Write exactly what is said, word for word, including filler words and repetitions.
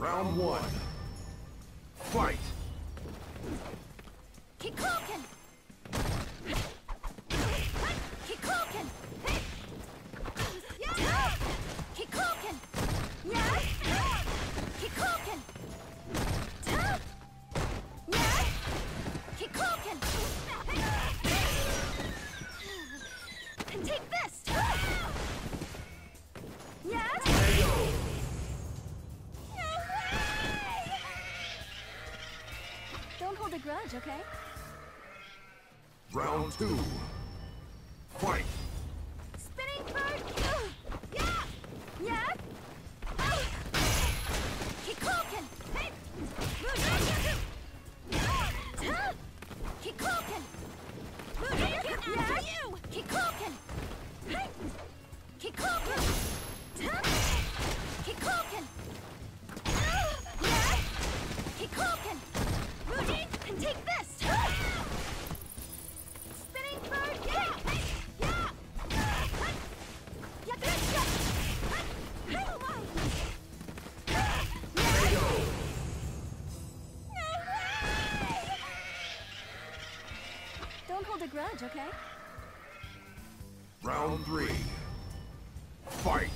Round one. Fight! Kikoken! Kikoken! Yeah! Kikoken! Yeah! Kikoken! Yeah! Kikoken! And take this! Yeah! K O! Don't hold a grudge, okay? Round two. Fight! Spinning bird! Yeah! Yeah! Kikoken! Kikoken! Yeah! Kikoken! Kikoken! Kikoken! Yeah! Kikoken! And take this! Spinning bird! Yeah! Yeah! Yeah, good! Yeah! K O! Don't hold a grudge, okay? Round three. Fight!